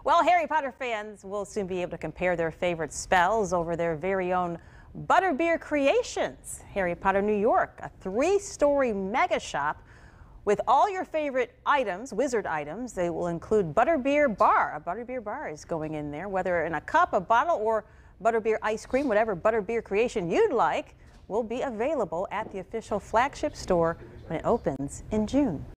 Well, Harry Potter fans will soon be able to compare their favorite spells over their very own Butterbeer creations. Harry Potter New York, a 3-story mega shop with all your favorite items, wizard items. They will include Butterbeer bar. A Butterbeer bar is going in there, whether in a cup, a bottle, or Butterbeer ice cream. Whatever Butterbeer creation you'd like will be available at the official flagship store when it opens in June.